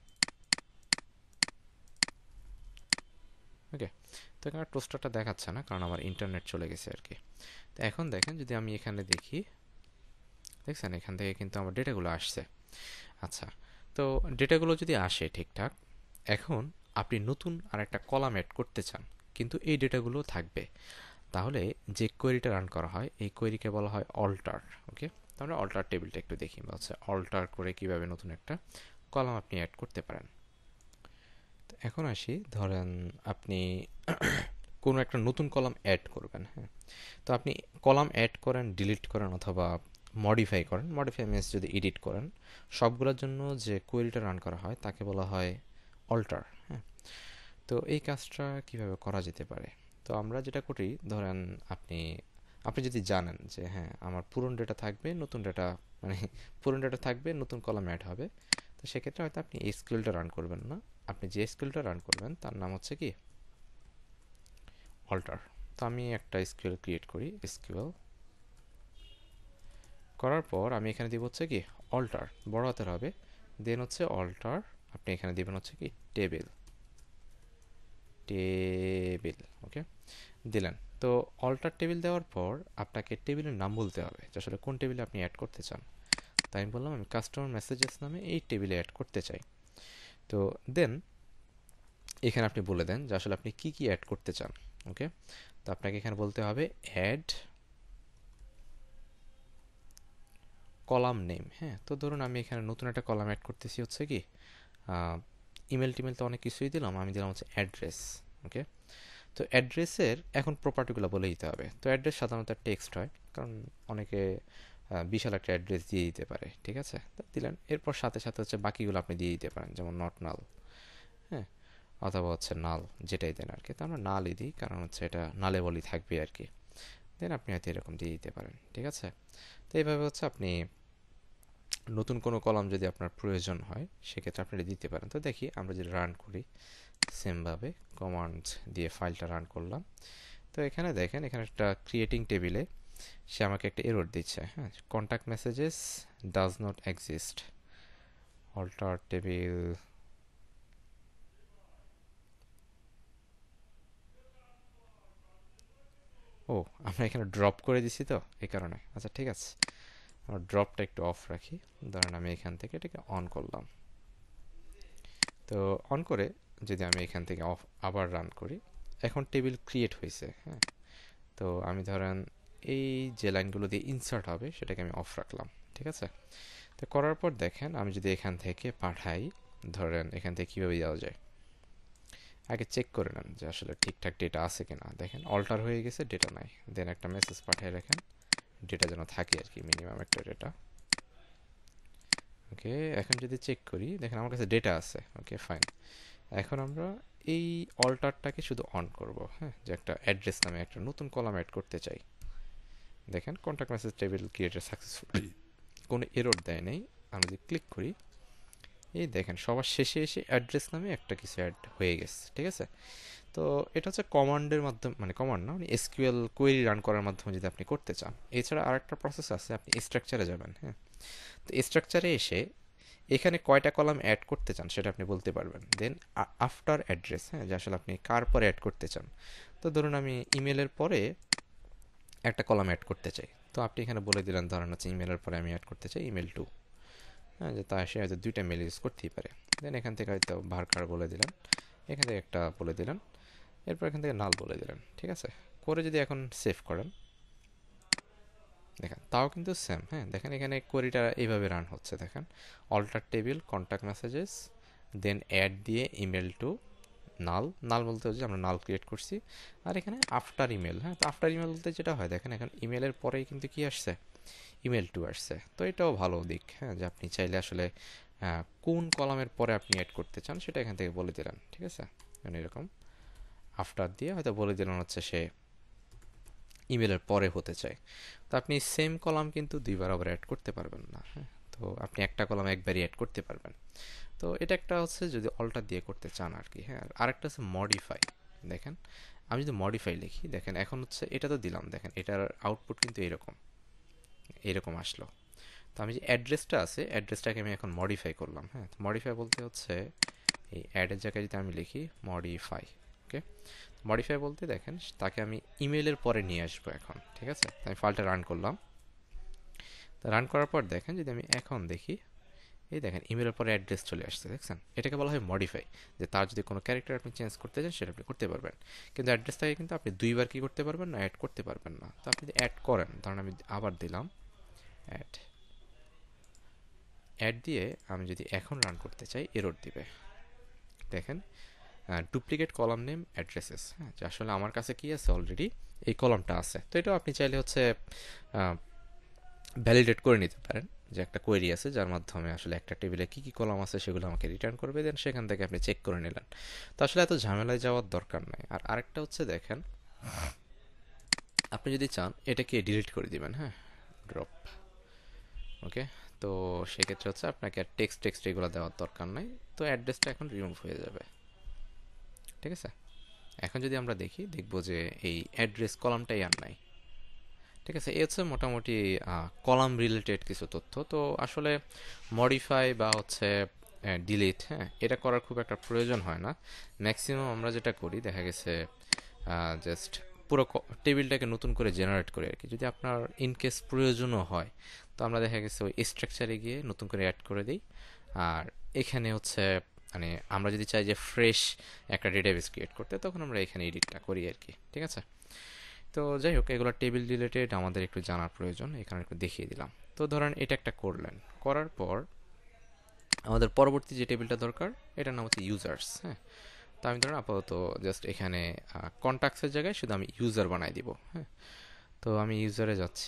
ওকে, তো এখানে টোস্টারটা দেখাচ্ছে না কারণ আমার ইন্টারনেট চলে গেছে আর কি। তো এখন দেখেন যদি আমি এখানে দেখি, দেখছেন এখান থেকে কিন্তু আমার ডেটাগুলো আসছে। আচ্ছা, তো ডেটাগুলো যদি আসে ঠিকঠাক, এখন আপনি নতুন আর একটা কলাম অ্যাড করতে চান, কিন্তু এই ডেটাগুলো থাকবে। তাহলে যে কোয়েরিটা রান করা হয় এই কোয়েরিকে বলা হয় অল্টার। ওকে, তো আমরা অল্টার টেবিলটা একটু দেখি, বা হচ্ছে অল্টার করে কিভাবে নতুন একটা কলাম আপনি অ্যাড করতে পারেন। তো এখন আসি, ধরেন আপনি কোনো একটা নতুন কলাম অ্যাড করবেন। হ্যাঁ, তো আপনি কলাম অ্যাড করেন, ডিলিট করেন, অথবা মডিফাই করেন, মডিফাই মিনস যদি এডিট করেন, সবগুলোর জন্য যে কোয়েরিটা রান করা হয় তাকে বলা হয় অল্টার। হ্যাঁ, তো এই কাজটা কিভাবে করা যেতে পারে, তো আমরা যেটা করি, ধরেন আপনি আপনি যদি জানেন যে হ্যাঁ আমার পুরনো ডেটা থাকবে, নতুন ডেটা মানে পুরনো ডেটা থাকবে, নতুন কলাম অ্যাড হবে, তো সেক্ষেত্রে হয়তো আপনি এই স্কিলটা রান করবেন না। আপনি যে স্কিলটা রান করবেন তার নাম হচ্ছে কি অল্টার। তো আমি একটা স্কিল ক্রিয়েট করি, এসকিউএল করার পর আমি এখানে দিব হচ্ছে কি অল্টার, বড় হাতের হবে, দেন হচ্ছে অল্টার, আপনি এখানে দিবেন হচ্ছে কি টেবিল, টেবিল। ওকে, দিলেন। তো অল্টার টেবিল দেওয়ার পর আপনাকে টেবিলের নাম বলতে হবে যে আসলে কোন টেবিলে আপনি অ্যাড করতে চান। তাই আমি বললাম আমি কাস্টমার মেসেজেস নামে এই টেবিলে অ্যাড করতে চাই। তো দেন এখানে আপনি বলে দেন যে আসলে আপনি কি কি অ্যাড করতে চান। ওকে, তো আপনাকে এখানে বলতে হবে অ্যাড কলাম নেম। হ্যাঁ, তো ধরুন আমি এখানে নতুন একটা কলাম অ্যাড করতেছি হচ্ছে কি ইমেল টিমেল, তো অনেক কিছুই দিলাম, আমি দিলাম হচ্ছে অ্যাড্রেস। ওকে, তো অ্যাড্রেসের এখন প্রপার্টিগুলো বলে দিতে হবে। তো অ্যাড্রেস সাধারণত টেক্সট হয়, কারণ অনেকে বিশাল একটা অ্যাড্রেস দিয়ে দিতে পারে। ঠিক আছে, তো দিলেন, এরপর সাথে সাথে হচ্ছে বাকিগুলো আপনি দিয়ে দিতে পারেন, যেমন নট নাল। হ্যাঁ, অথবা হচ্ছে নাল, যেটাই দেন আর কি। তো আমরা নালই দিই কারণ হচ্ছে এটা নালে বলি থাকবে আর কি। দেন আপনি হয়তো এরকম দিয়ে দিতে পারেন। ঠিক আছে, তো এইভাবে হচ্ছে আপনি নতুন কোনো কলাম যদি আপনার প্রয়োজন হয় সেক্ষেত্রে আপনি এটা দিতে পারেন। তো দেখি আমরা যদি রান করি সেমভাবে কমান্ড দিয়ে ফাইলটা রান করলাম, তো এখানে দেখেন এখানে একটা ক্রিয়েটিং টেবিলে সে আমাকে একটা এরর দিচ্ছে। হ্যাঁ, contact messages does not exist, alter table. ও, আমরা এখানে ড্রপ করে দিছি তো এই কারণে। আচ্ছা ঠিক আছে, আমরা ড্রপটা একটু অফ রাখি। ধরেন আমি এখান থেকে এটাকে অন করলাম। তো অন করে যদি আমি এখান থেকে অফ আবার রান করি, এখন টেবিল ক্রিয়েট হয়েছে। হ্যাঁ, তো আমি ধরেন এই যে লাইনগুলো দিয়ে ইনসার্ট হবে সেটাকে আমি অফ রাখলাম। ঠিক আছে, তো করার পর দেখেন আমি যদি এখান থেকে পাঠাই, ধরেন এখান থেকে কীভাবে যাওয়া যায়, আগে চেক করে নেন যে আসলে ঠিকঠাক ডেটা আছে কিনা। দেখেন অল্টার হয়ে গেছে, ডেটা নাই। দেন একটা মেসেজ পাঠিয়ে রাখেন, ডেটা যেন থাকে আর কি, মিনিমাম একটা ডেটা। ওকে, এখন যদি চেক করি দেখেন আমার কাছে ডেটা আছে। ওকে ফাইন, এখন আমরা এই অল্টারটাকে শুধু অন করব, হ্যাঁ, যে একটা অ্যাড্রেস নামে একটা নতুন কলাম অ্যাড করতে চাই। দেখেন contact message table created successfully, কোনো এরর দেয় নেই। আমরা যদি ক্লিক করি, এই দেখেন সবার শেষে এসে অ্যাড্রেস নামে একটা কিছু অ্যাড হয়ে গেছে, ঠিক আছে। তো এটা হচ্ছে কমান্ডের মাধ্যমে, মানে কমান্ড না, মানে এসকিউএল কোয়েরি রান করার মাধ্যমে যদি আপনি করতে চান। এছাড়া আরেকটা প্রসেস আছে, আপনি স্ট্রাকচারে যাবেন, হ্যাঁ। তো স্ট্রাকচারে এসে এখানে কয়টা কলাম অ্যাড করতে চান সেটা আপনি বলতে পারবেন। দেন আফটার অ্যাড্রেস, হ্যাঁ, যে আসলে আপনি কার পরে অ্যাড করতে চান। তো ধরুন আমি ইমেলের পরে একটা কলাম অ্যাড করতে চাই, তো আপনি এখানে বলে দিলেন ধরেন হচ্ছে ইমেলের পরে আমি অ্যাড করতে চাই ইমেল টু, হ্যাঁ, যে তা সে হয়তো দুইটা মেল ইউজ করতেই পারে। দেন এখান থেকে হয়তো ভার্কার বলে দিলেন, এখান থেকে একটা বলে দিলেন, এরপর এখান থেকে নাল বলে দিলেন, ঠিক আছে। করে যদি এখন সেভ করেন, দেখেন তাও কিন্তু সেম, হ্যাঁ। দেখেন এখানে কোয়েরিটা এইভাবে রান হচ্ছে, দেখেন alter table contact messages, then add দিয়ে ইমেল টু নাল, নাল বলতে হচ্ছে আমরা নাল ক্রিয়েট করছি। আর এখানে আফটার ইমেল, হ্যাঁ, তো আফটার ইমেল বলতে যেটা হয় দেখেন এখন ইমেলের পরেই কিন্তু কি আসছে, ইমেল টু আসছে। তো এটাও ভালো দিক, হ্যাঁ, যে আপনি চাইলে আসলে কোন কলামের পরে আপনি অ্যাড করতে চান সেটা এখান থেকে বলে দিলেন, ঠিক আছে। মানে এরকম আফটার দিয়ে হয়তো বলে দিলেন হচ্ছে সে ইমেলের পরে হতে চায়। তো আপনি সেম কলাম কিন্তু দুইবার আবার অ্যাড করতে পারবেন না, হ্যাঁ। তো আপনি একটা কলাম একবারই অ্যাড করতে পারবেন। তো এটা একটা হচ্ছে যদি অল্টার দিয়ে করতে চান আর কি, হ্যাঁ। আর আরেকটা হচ্ছে মডিফাই। দেখেন আমি যদি মডিফাই লিখি, দেখেন এখন হচ্ছে এটা তো দিলাম, দেখেন এটার আউটপুট কিন্তু এরকম এরকম আসলো। তো আমি যে অ্যাড্রেসটা আছে অ্যাড্রেসটাকে আমি এখন মডিফাই করলাম, হ্যাঁ। মডিফাই বলতে হচ্ছে এই অ্যাডের জায়গায় যদি আমি লিখি মডিফাই, ওকে। মডিফাই বলতে দেখেন তাকে আমি ইমেলের পরে নিয়ে আসবো এখন, ঠিক আছে। আমি ফাইলটা রান করলাম। তো রান করার পর দেখেন যদি আমি এখন দেখি, এই দেখেন ইমেলের পরে অ্যাড্রেস চলে আসছে, দেখছেন। এটাকে বলা হয় মডিফাই, যে তার যদি কোনো ক্যারেক্টার আপনি চেঞ্জ করতে চান সেটা আপনি করতে পারবেন। কিন্তু অ্যাড্রেসটাকে কিন্তু আপনি দুইবার কি করতে পারবেন না, অ্যাড করতে পারবেন না। তো আপনি যদি অ্যাড করেন, ধরুন আমি আবার দিলাম অ্যাড, অ্যাড দিয়ে আমি যদি এখন রান করতে চাই এরর দিবে। দেখেন ডুপ্লিকেট কলাম নেম অ্যাড্রেসেস, হ্যাঁ, যে আসলে আমার কাছে কি আছে অলরেডি এই কলামটা আছে। তো এটাও আপনি চাইলে হচ্ছে ভ্যালিডেট করে নিতে পারেন, যে একটা কোয়েরি আছে যার মাধ্যমে আসলে একটা টেবিলে কী কী কলাম আছে সেগুলো আমাকে রিটার্ন করবে, দেন সেখান থেকে আপনি চেক করে নিলেন। তো আসলে এত ঝামেলায় যাওয়ার দরকার নাই। আর আরেকটা হচ্ছে দেখেন আপনি যদি চান এটাকে ডিলিট করে দিবেন, হ্যাঁ, ড্রপ, ওকে। তো সেক্ষেত্রে হচ্ছে আপনাকে আর টেক্সট টেক্সট এগুলো দেওয়ার দরকার নাই। তো অ্যাড্রেসটা এখন রিমুভ হয়ে যাবে, ঠিক আছে। এখন যদি আমরা দেখি দেখবো যে এই অ্যাড্রেস কলামটাই আর নাই, ঠিক আছে। এই হচ্ছে মোটামুটি কলাম রিলেটেড কিছু তথ্য। তো আসলে মডিফাই বা হচ্ছে ডিলিট, হ্যাঁ, এটা করার খুব একটা প্রয়োজন হয় না। ম্যাক্সিমাম আমরা যেটা করি দেখা গেছে জাস্ট পুরো টেবিলটাকে নতুন করে জেনারেট করে আর কি। যদি আপনার ইনকেস প্রয়োজনও হয় তো আমরা দেখা গেছে ওই স্ট্রাকচারে গিয়ে নতুন করে অ্যাড করে দিই। আর এখানে হচ্ছে মানে আমরা যদি চাই যে ফ্রেশ একটা ডেটাবেস ক্রিয়েট করতে, তখন আমরা এখানে এডিটটা করি আর কি, ঠিক আছে। তো যাই হোক এগুলো টেবিল রিলেটেড আমাদের একটু জানার প্রয়োজন, এখানে একটু দেখিয়ে দিলাম। তো ধরেন এটা একটা করলেন, করার পর আমাদের পরবর্তী যে টেবিলটা দরকার এটার নাম হচ্ছে ইউজার্স, হ্যাঁ। তো আমি ধরেন আপাতত জাস্ট এখানে কন্ট্যাক্টসের জায়গায় শুধু আমি ইউজার বানাই দিব, হ্যাঁ। তো আমি ইউজারে যাচ্ছি,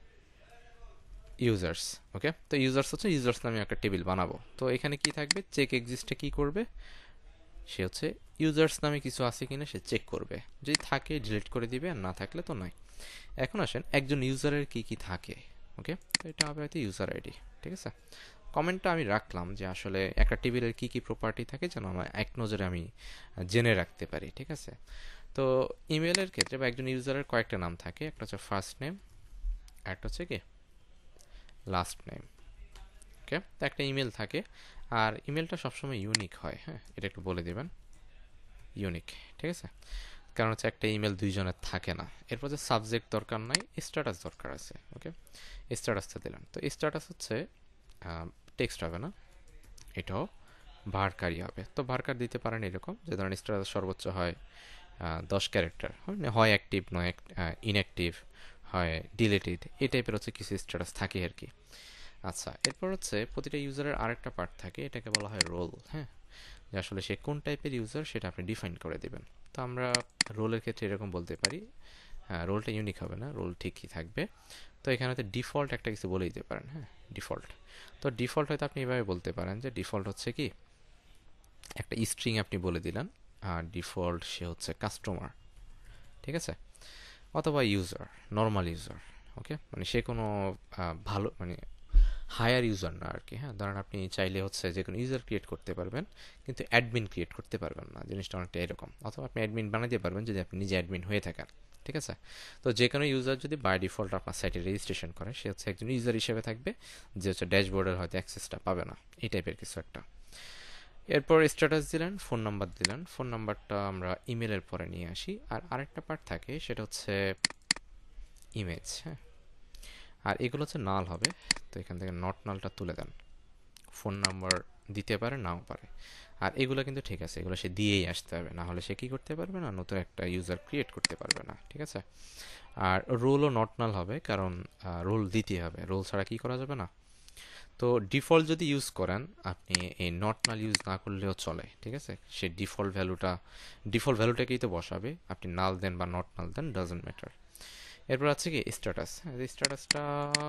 ইউজার্স, ওকে। তো ইউজার্স হচ্ছে ইউজার্স নামে একটা টেবিল বানাবো। তো এখানে কি থাকবে, চেক এক্সিস্টে কি করবে, সে হচ্ছে ইউজার্স নামে কিছু আছে কিনা সে চেক করবে, যদি থাকে ডিলিট করে দিবে, আর না থাকলে তো নয়। এখন আসেন একজন ইউজারের কি কি থাকে, ওকে। তো এটা হবে হয়তো ইউজার আইডি, ঠিক আছে। কমেন্টটা আমি রাখলাম যে আসলে একটা টেবিলের কি কি প্রপার্টি থাকে যেন আমার এক নজরে আমি জেনে রাখতে পারি, ঠিক আছে। তো ইমেলের ক্ষেত্রে বা একজন ইউজারের কয়েকটা নাম থাকে, একটা হচ্ছে ফার্স্ট নেম, একটা হচ্ছে কি লাস্ট নেম, ওকে। তো একটা ইমেল থাকে, আর ইমেলটা সবসময় ইউনিক হয়, হ্যাঁ, এটা একটু বলে দেবেন, ইউনিক, ঠিক আছে। কারণ হচ্ছে একটা ইমেল দুইজনের থাকে না। এরপর যে সাবজেক্ট দরকার নাই, স্ট্যাটাস দরকার আছে, ওকে। স্ট্যাটাসটা দিলাম। তো স্ট্যাটাস হচ্ছে টেক্সট হবে না, এটাও ভার্কারই হবে। তো ভার্কার দিতে পারেন এরকম, যে ধরেন স্ট্যাটাস সর্বোচ্চ হয় 10 ক্যারেক্টার, হয় অ্যাক্টিভ নয় ইনঅ্যাক্টিভ, হয় ডিলেটেড, এই টাইপের হচ্ছে কিছু স্ট্যাটাস থাকে আর কি। আচ্ছা, এরপর হচ্ছে প্রতিটা ইউজারের আরেকটা পার্ট থাকে, এটাকে বলা হয় রোল, হ্যাঁ, যে আসলে সে কোন টাইপের ইউজার সেটা আপনি ডিফাইন করে দেবেন। তো আমরা রোলের ক্ষেত্রে এরকম বলতে পারি, হ্যাঁ, রোলটা ইউনিক হবে না, রোল ঠিকই থাকবে। তো এখানে ডিফল্ট একটা কিছু বলে দিতে পারেন, হ্যাঁ, ডিফল্ট। তো ডিফল্ট হয়তো আপনি এভাবে বলতে পারেন যে ডিফল্ট হচ্ছে কি একটা স্ট্রিং আপনি বলে দিলেন, আর ডিফল্ট সে হচ্ছে কাস্টমার, ঠিক আছে, অথবা ইউজার, নর্মাল ইউজার। ওকে, মানে সে কোনো ভালো মানে হায়ার ইউজার না আর কি। হ্যাঁ, ধরেন আপনি চাইলে হচ্ছে যে কোনো ইউজার ক্রিয়েট করতে পারবেন, কিন্তু অ্যাডমিন ক্রিয়েট করতে পারবেন না, জিনিসটা অনেকটা এরকম। অথবা আপনি অ্যাডমিন বানাতে পারবেন যদি আপনি নিজে অ্যাডমিন হয়ে থাকেন, ঠিক আছে। তো যে কোনো ইউজার যদি বাই ডিফল্ট আপনার সাইটে রেজিস্ট্রেশন করে, সে হচ্ছে একজন ইউজার হিসেবে থাকবে, যে হচ্ছে ড্যাশবোর্ডের হয়তো অ্যাক্সেসটা পাবে না, এই টাইপের কিছু একটা। এরপর স্ট্যাটাস দিলেন, ফোন নাম্বার দিলেন। ফোন নাম্বারটা আমরা ইমেলের পরে নিয়ে আসি। আর আরেকটা পার্ট থাকে, সেটা হচ্ছে ইমেজ। হ্যাঁ, আর এগুলো হচ্ছে নাল হবে, তো এখান থেকে নট নালটা তুলে দেন। ফোন নাম্বার দিতে পারে, নাও পারে। আর এগুলো কিন্তু ঠিক আছে, এগুলো সে দিয়েই আসতে হবে, না হলে সে কি করতে পারবে না, নতুন একটা ইউজার ক্রিয়েট করতে পারবে না, ঠিক আছে। আর রোলও নট নাল হবে, কারণ রোল দিতে হবে, রোল ছাড়া কি করা যাবে না। তো ডিফল্ট যদি ইউজ করেন আপনি, এই নট নাল ইউজ না করলেও চলে, ঠিক আছে। সে ডিফল্ট ভ্যালুটাকেই তো বসাবে, আপনি নাল দেন বা নট নাল দেন, ডাজন্ট ম্যাটার। এরপর আছে কি স্ট্যাটাস। স্ট্যাটাসটা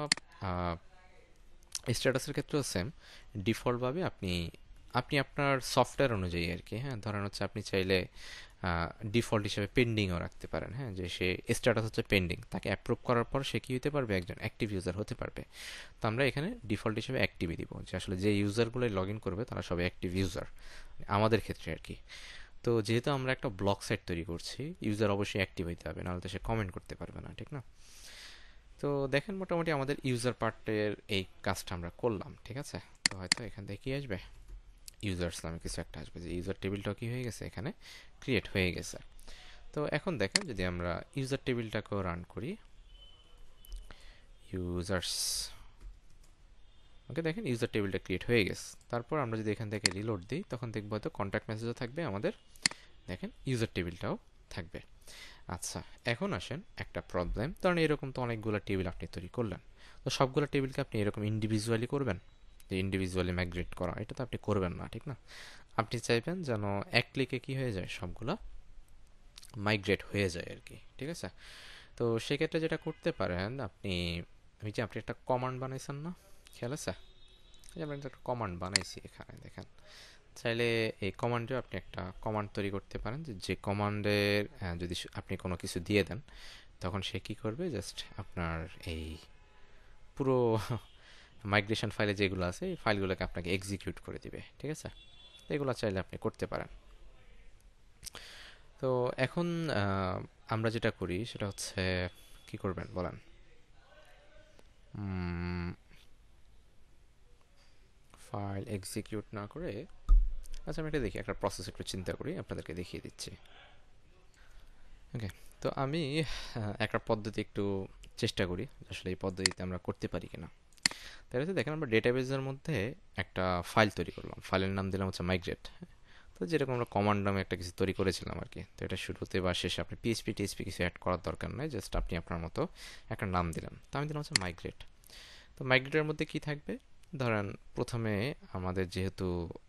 স্ট্যাটাসের ক্ষেত্রেও সেম, ডিফল্টভাবে আপনি আপনি আপনার সফটওয়্যার অনুযায়ী আর কি। হ্যাঁ, ধরেন হচ্ছে আপনি চাইলে ডিফল্ট হিসেবে পেন্ডিংও রাখতে পারেন। হ্যাঁ, যে সে স্ট্যাটাস হচ্ছে পেন্ডিং, তাকে অ্যাপ্রুভ করার পর সে কি হতে পারবে, একজন অ্যাক্টিভ ইউজার হতে পারবে। তো আমরা এখানে ডিফল্ট হিসেবে অ্যাক্টিভই দিব, যে আসলে যে ইউজারগুলো লগ ইন করবে তারা সবাই অ্যাক্টিভ ইউজার আমাদের ক্ষেত্রে আর কি। তো যেহেতু আমরা একটা ব্লক সাইট তৈরি করছি, ইউজার অবশ্যই অ্যাক্টিভ হইতে হবে, নাহলে তো সে কমেন্ট করতে পারবে না, ঠিক না। তো দেখেন মোটামুটি আমাদের ইউজার পার্টের এই কাজটা আমরা করলাম, ঠিক আছে। তো হয়তো এখান থেকে কি আসবে, ইউজার্স নামে কিছু একটা আসবে, যে ইউজার টেবিলটাও কি হয়ে গেছে, এখানে ক্রিয়েট হয়ে গেছে। তো এখন দেখেন যদি আমরা ইউজার টেবিলটাকেও রান করি, ইউজার্স, ওকে, দেখেন ইউজার টেবিলটা ক্রিয়েট হয়ে গেছে। তারপর আমরা যদি এখান থেকে রিলোড দিই, তখন দেখবো হয়তো কন্ট্যাক্ট মেসেজও থাকবে আমাদের, দেখেন ইউজার টেবিলটাও থাকবে। আচ্ছা, এখন আসেন একটা প্রবলেম, কারণ এরকম তো অনেকগুলো টেবিল আপনি তৈরি করলেন, তো সবগুলো টেবিলকে আপনি এরকম ইন্ডিভিজুয়ালি করবেন, যে ইন্ডিভিজুয়ালি মাইগ্রেট করা, এটা তো আপনি করবেন না, ঠিক না। আপনি চাইবেন যেন এক ক্লিকে কি হয়ে যায়, সবগুলা মাইগ্রেট হয়ে যায় আর কি, ঠিক আছে। তো সেক্ষেত্রে যেটা করতে পারেন আপনি, ওই যে আপনি একটা কমান্ড বানাইছেন না, খেয়াল আছে, এই যে আমরা একটা কমান্ড বানাইছি এখানে দেখেন, চাইলে এই কমান্ডে আপনি একটা কমান্ড তৈরি করতে পারেন, যে কমান্ডের যদি আপনি কোনো কিছু দিয়ে দেন, তখন সে কি করবে, জাস্ট আপনার এই পুরো মাইগ্রেশন ফাইলে যেগুলো আছে এই ফাইলগুলোকে আপনাকে এক্সিকিউট করে দিবে, ঠিক আছে। এগুলো চাইলে আপনি করতে পারেন। তো এখন আমরা যেটা করি সেটা হচ্ছে, কি করবেন বলেন। ফাইল এক্সিকিউট না করে, আচ্ছা আমি এটা দেখি, একটা প্রসেস একটু চিন্তা করি, আপনাদেরকে দেখিয়ে দিচ্ছি। ওকে, তো আমি একটা পদ্ধতি একটু চেষ্টা করি, আসলে এই পদ্ধতিতে আমরা করতে পারি কিনা। তাহলে হচ্ছে দেখেন, আমরা ডেটাবেজের মধ্যে একটা ফাইল তৈরি করলাম, ফাইলের নাম দিলাম হচ্ছে মাইগ্রেট। তো যেরকম আমরা কমান্ড নামে একটা কিছু তৈরি করেছিলাম আর কি, তো এটা শুরুতে বা শেষে আপনি পিএইচপি টিএইচপি কিছু অ্যাড করার দরকার নাই, জাস্ট আপনি আপনার মতো একটা নাম দিলেন। তো আমি দিলাম হচ্ছে মাইগ্রেট। তো মাইগ্রেটের মধ্যে কি থাকবে, ধরেন প্রথমে আমাদের যেহেতু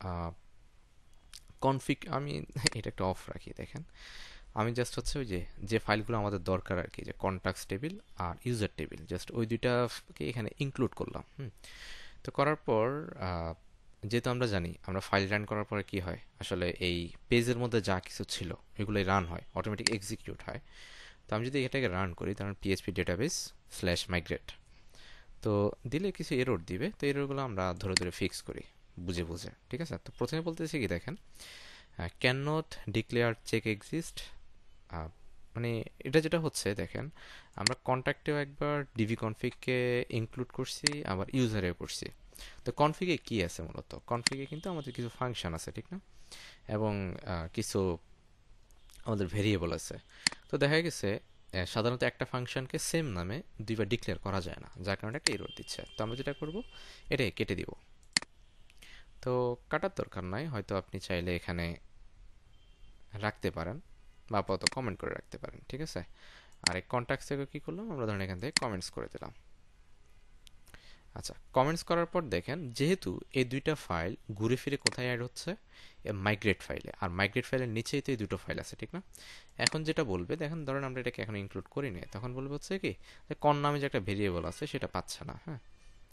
কনফিগ, আমি এটা একটা অফ রাখি, দেখেন আমি জাস্ট হচ্ছে ওই যে যে ফাইলগুলো আমাদের দরকার আর কি, যে কন্ট্যাক্টস টেবিল আর ইউজার টেবিল, জাস্ট ওই দুইটাকে এখানে ইনক্লুড করলাম। তো করার পর যেহেতু আমরা জানি আমরা ফাইল রান করার পরে কি হয়, আসলে এই পেজের মধ্যে যা কিছু ছিল এগুলোই রান হয়, অটোমেটিক এক্সিকিউট হয়। তো আমি যদি এটাকে রান করি, ধরুন পিএইচপি ডেটাবেস স্ল্যাশ মাইগ্রেট, তো দিলে কিছু এরর দিবে, তো এররগুলো আমরা ধরে ধরে ফিক্স করি বুঝে বুঝে, ঠিক আছে। তো প্রথমে বলতেছি কি, দেখেন can not declare check exist, মানে এটা যেটা হচ্ছে দেখেন, আমরা কন্ট্যাক্টেও একবার ডিভি কনফিগকে ইনক্লুড করছি, আবার ইউজারেও করছি। তো কনফিগে কি আছে, মূলত কনফিগে কিন্তু আমাদের কিছু ফাংশন আছে, ঠিক না, এবং কিছু আমাদের ভেরিয়েবল আছে। তো দেখা গেছে সাধারণত একটা ফাংশনকে সেম নামে দুইবার ডিক্লেয়ার করা যায় না, যার কারণে একটা এরর দিচ্ছে। তো আমরা যেটা করব, এটাই কেটে দিব। তো কাটার দরকার নাই, হয়তো আপনি চাইলে এখানে রাখতে পারেন, বা আপাতত কমেন্ট করে রাখতে পারেন, ঠিক আছে। আর এই কন্ট্যাক্ট থেকে কী করলাম, আমরা ধরেন এখান থেকে কমেন্টস করে দিলাম। আচ্ছা, কমেন্টস করার পর দেখেন, যেহেতু এই দুইটা ফাইল ঘুরে ফিরে কোথায় অ্যাড হচ্ছে, মাইগ্রেট ফাইলে, আর মাইগ্রেট ফাইলের নিচেই তো এই দুটো ফাইল আছে, ঠিক না। এখন যেটা বলবে, দেখেন ধরেন আমরা এটাকে এখন ইনক্লুড করিনি, তখন বলবে হচ্ছে কি, যে কন নামে যে একটা ভেরিয়েবল আছে সেটা পাচ্ছে না। হ্যাঁ,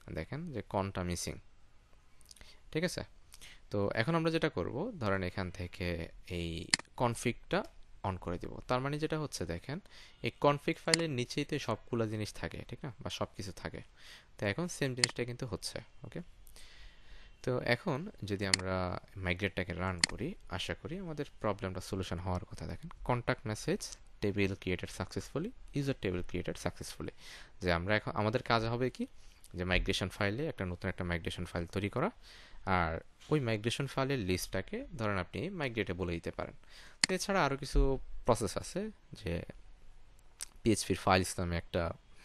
দেখেন যে কনটা মিসিং। ঠিক আছে? তো এখন আমরা যেটা করব, ধরেন এখান থেকে এই কনফিগটা অন করে দিব। তার মানে যেটা হচ্ছে দেখেন, এই কনফিগ ফাইলের নিচেই তো সবগুলো জিনিস থাকে, ঠিক না, বা সব কিছু থাকে। তো এখন সেম জিনিসটা কিন্তু হচ্ছে। ওকে, তো এখন যদি আমরা মাইগ্রেটটাকে রান করি, আশা করি আমাদের প্রবলেমটা সলিউশন হওয়ার কথা। দেখেন contact message table created successfully, user table created successfully. যে আমরা এখন আমাদের কাজ হবে কি, যে মাইগ্রেশন ফাইলে একটা নতুন একটা মাইগ্রেশন ফাইল তৈরি করা, আর ওই মাইগ্রেশন ফাইলের লিস্টটাকে ধরেন আপনি মাইগ্রেটে বলে দিতে পারেন। তো এছাড়া আরও কিছু প্রসেস আছে, যে পিএইচপির ফাইলস নামে একটা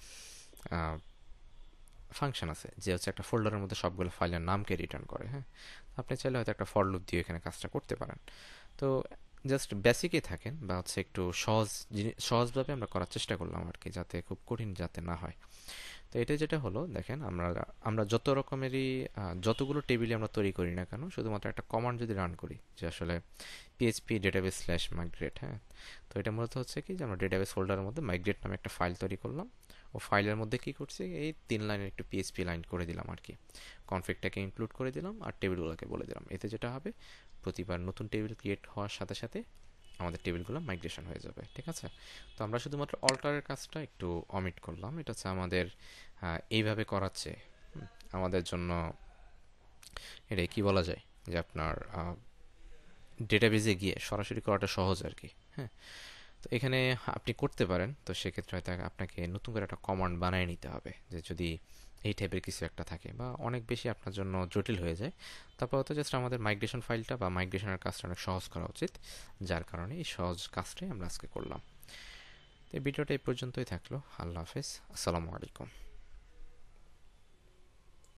ফাংশন আছে, যে হচ্ছে একটা ফোল্ডারের মধ্যে সবগুলো ফাইলের নামকে রিটার্ন করে। হ্যাঁ, আপনি চাইলে হয়তো একটা ফর লুপ দিয়ে এখানে কাজটা করতে পারেন। তো জাস্ট বেসিকে থাকেন, বা হচ্ছে একটু সহজভাবে আমরা করার চেষ্টা করলাম আর কি, যাতে খুব কঠিন যাতে না হয়। তো এটা যেটা হলো দেখেন, আমরা আমরা যত রকমেরই যতগুলো টেবিলে আমরা তৈরি করি না কেন, শুধুমাত্র একটা কমান্ড যদি রান করি, যে আসলে পিএইচপি ডেটাবেস স্ল্যাশ মাইগ্রেট, হ্যাঁ, তো এটা মূলত হচ্ছে কি, যে আমরা ডেটাবেস ফোল্ডারের মধ্যে মাইগ্রেট নামে একটা ফাইল তৈরি করলাম। ও ফাইলের মধ্যে কি করছি, এই 3 লাইনের একটু পিএইচপি লাইন করে দিলাম আর কি, কনফিগটাকে ইনক্লুড করে দিলাম আর টেবিলগুলোকে বলে দিলাম। এতে যেটা হবে, প্রতিবার নতুন টেবিল ক্রিয়েট হওয়ার সাথে সাথে আমাদের টেবিলগুলো মাইগ্রেশন হয়ে যাবে। ঠিক আছে? তো আমরা শুধুমাত্র অল্টারের কাজটা একটু অমিট করলাম। এটা হচ্ছে আমাদের এইভাবে করাচ্ছে আমাদের জন্য, এটা কি বলা যায়, যে আপনার ডেটাবেজে গিয়ে সরাসরি করাটা সহজ আর কি। হ্যাঁ, তো এখানে আপনি করতে পারেন, তো সেক্ষেত্রে হয়তো আপনাকে নতুন করে একটা কমান্ড বানিয়ে নিতে হবে, যে যদি এই টাইপের কিছু একটা থাকে বা অনেক বেশি আপনার জন্য জটিল হয়ে যায়, তারপর হয়তো জাস্ট আমাদের মাইগ্রেশন ফাইলটা বা মাইগ্রেশনের কাজটা অনেক সহজ করা উচিত, যার কারণে এই সহজ কাজটাই আমরা আজকে করলাম। তো এই ভিডিওটা এই পর্যন্তই থাকলো। আল্লাহ হাফেজ, আসসালামু আলাইকুম।